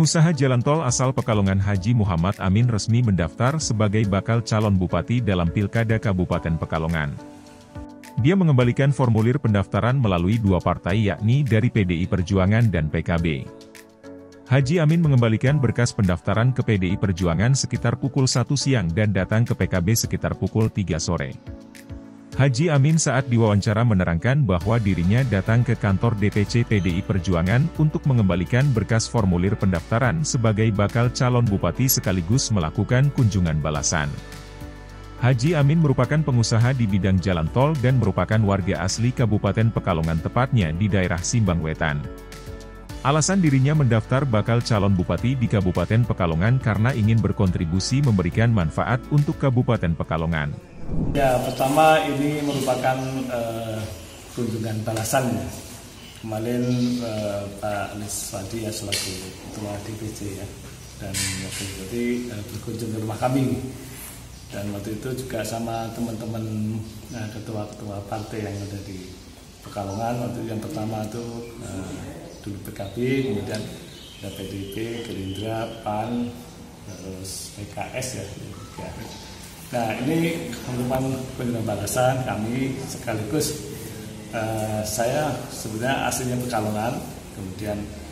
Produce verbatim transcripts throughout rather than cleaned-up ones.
Pengusaha jalan tol asal Pekalongan Haji Muhammad Amin resmi mendaftar sebagai bakal calon bupati dalam Pilkada Kabupaten Pekalongan. Dia mengembalikan formulir pendaftaran melalui dua partai yakni dari P D I Perjuangan dan P K B. Haji Amin mengembalikan berkas pendaftaran ke P D I Perjuangan sekitar pukul satu siang dan datang ke P K B sekitar pukul tiga sore. Haji Amin saat diwawancara menerangkan bahwa dirinya datang ke kantor D P C P D I Perjuangan untuk mengembalikan berkas formulir pendaftaran sebagai bakal calon bupati sekaligus melakukan kunjungan balasan. Haji Amin merupakan pengusaha di bidang jalan tol dan merupakan warga asli Kabupaten Pekalongan tepatnya di daerah Simbang Wetan. Alasan dirinya mendaftar bakal calon bupati di Kabupaten Pekalongan karena ingin berkontribusi memberikan manfaat untuk Kabupaten Pekalongan. Ya, pertama ini merupakan uh, kunjungan balasan ya. Kemarin uh, Pak Anies Wadi ya selaku Ketua D P C ya, dan waktu itu uh, berkunjung ke rumah kami. Dan waktu itu juga sama teman-teman uh, ketua-ketua partai yang ada di Pekalongan. Waktu yang pertama itu uh, dulu P K B, kemudian ada P D I P, Gerindra, P A N, terus P K S ya. ya. Nah, ini merupakan kunjungan balasan kami sekaligus uh, saya sebenarnya aslinya Pekalongan, kemudian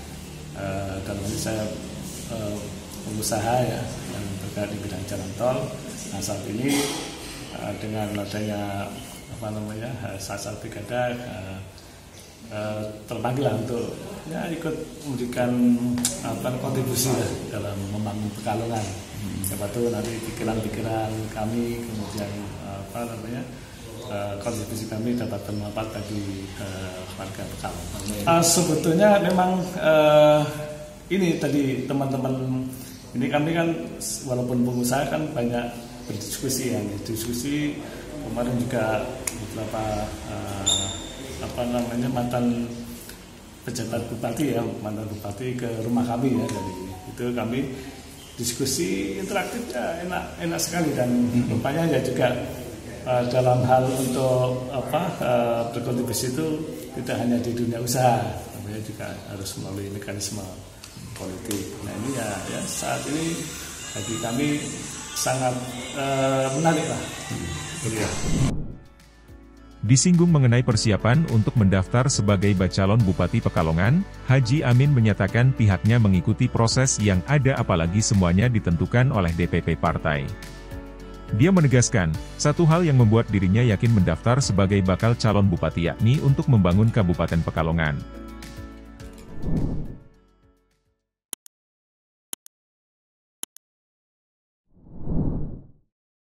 uh, dalam ini saya uh, pengusaha ya yang bergerak di bidang jalan tol. Nah, saat ini uh, dengan adanya apa namanya saat-saat pilkada uh, uh, terpanggil untuk ya ikut memberikan apa kontribusi ya, dalam membangun Pekalongan. Siapa tahu nanti pikiran-pikiran kami, kemudian apa namanya uh, kontribusi kami dapat bermanfaat bagi uh, warga Pekalongan. Uh, sebetulnya memang uh, ini tadi teman-teman ini kami kan walaupun pengusaha kan banyak berdiskusi ya, diskusi kemarin juga beberapa uh, apa namanya mantan pejabat bupati ya, mantan bupati ke rumah kami ya, dari itu kami diskusi interaktifnya enak enak sekali dan rupanya ya juga uh, dalam hal untuk apa uh, berkontribusi itu tidak hanya di dunia usaha, tapi juga harus melalui mekanisme politik. Nah ini ya, ya saat ini bagi kami sangat uh, menarik lah. Hmm. Ya. Disinggung mengenai persiapan untuk mendaftar sebagai bacalon Bupati Pekalongan, Haji Amin menyatakan pihaknya mengikuti proses yang ada apalagi semuanya ditentukan oleh D P P partai. Dia menegaskan, satu hal yang membuat dirinya yakin mendaftar sebagai bakal calon bupati yakni untuk membangun Kabupaten Pekalongan.